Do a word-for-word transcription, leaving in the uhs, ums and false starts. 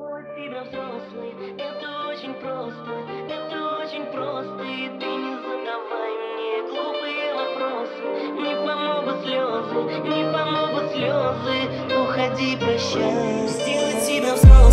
Тебя взрослый, это очень просто, это очень просто. И ты не задавай мне глупые вопросы. Не помогут слезы, не помогут слезы. Уходи, прощай, сделать тебя взрослым.